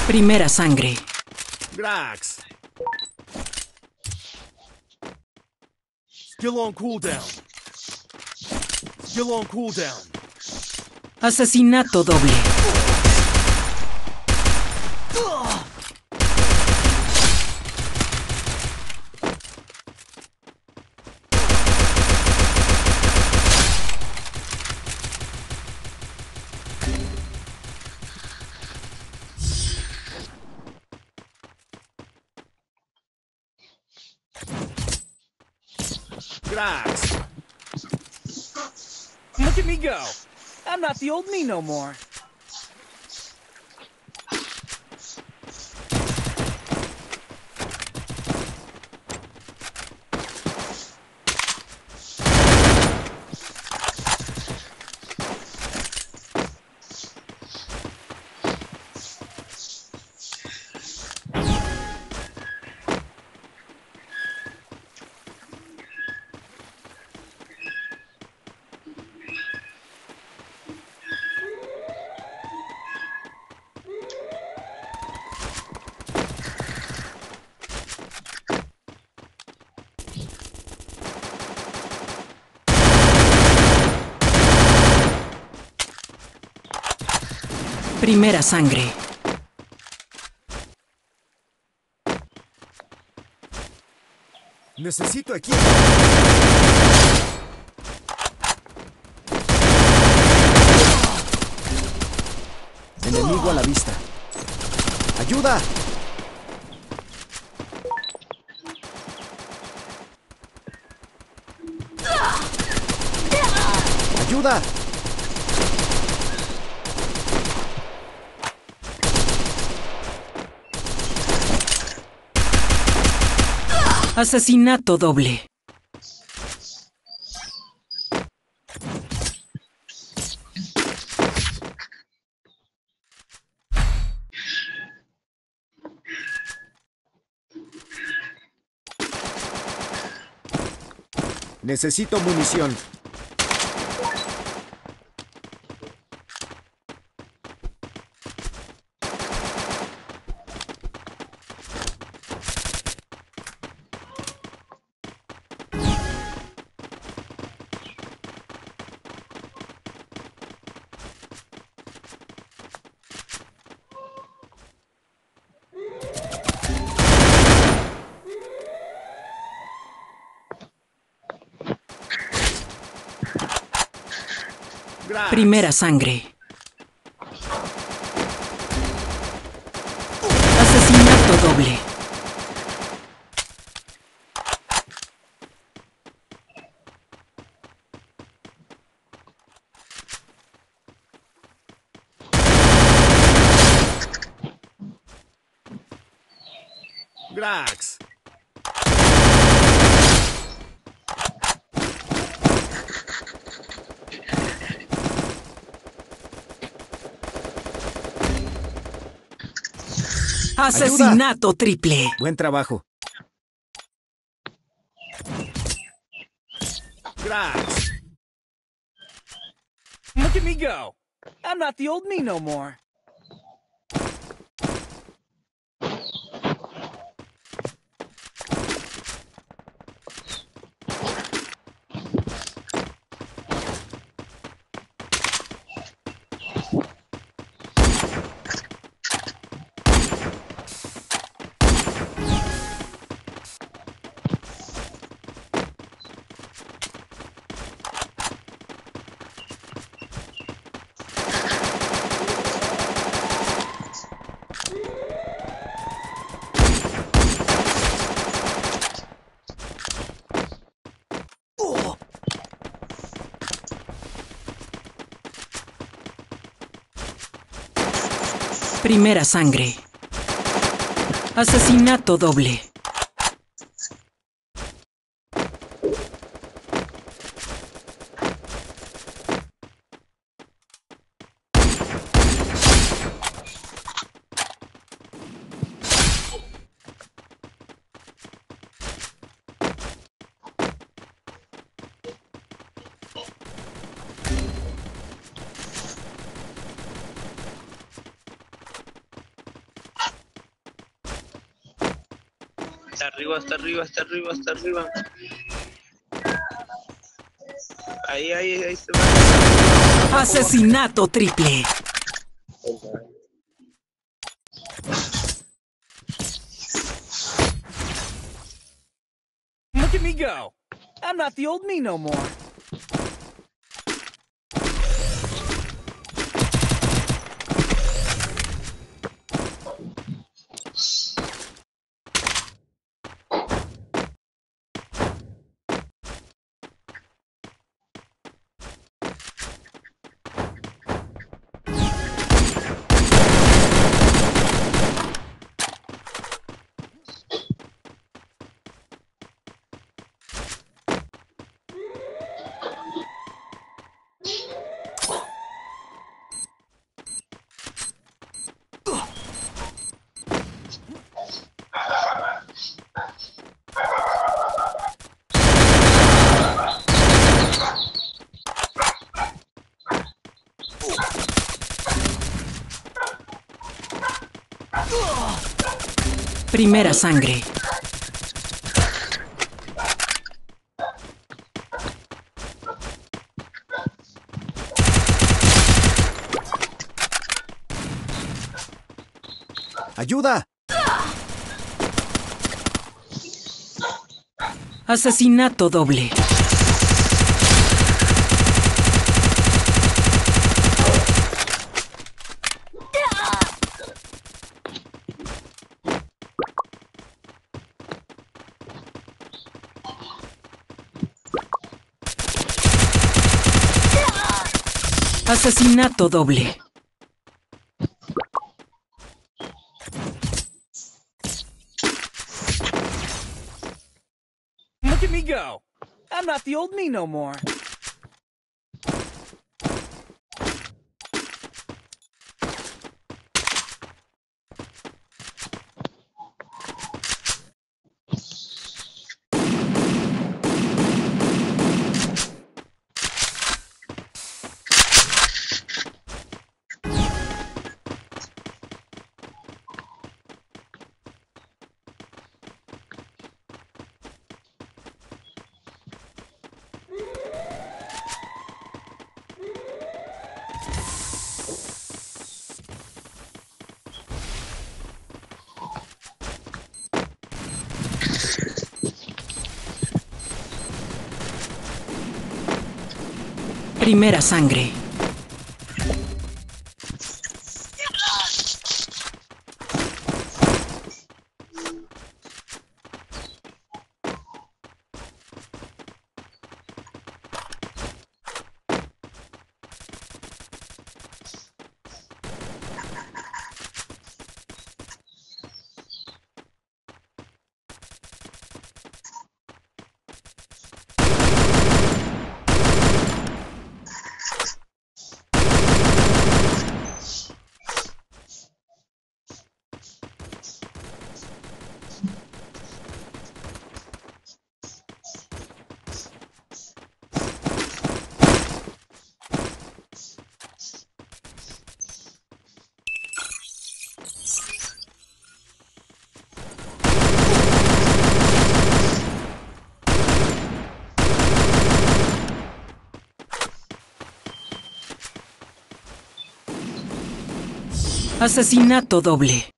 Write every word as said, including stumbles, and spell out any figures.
Primera sangre. Grax. Skill on cooldown. Skill on cooldown. Asesinato doble. Grax. Look at me go. I'm not the old me no more. Primera sangre. Necesito equipo. Enemigo a la vista. ¡Ayuda! ¡Ayuda! Asesinato doble. Necesito munición. Grax. Primera sangre. Asesinato doble. Grax. Asesinato triple. Buen trabajo. Grax. Look at me go. I'm not the old me no more. Primera sangre. Asesinato doble. Hasta arriba, hasta arriba, hasta arriba, hasta arriba. Ahí, ahí, ahí se va. Asesinato triple. Look at me go. I'm not the old me no more. Primera sangre. ¡Ayuda! Asesinato doble. Asesinato doble. Look at me go. I'm not the old me no more. Primera sangre. Asesinato doble.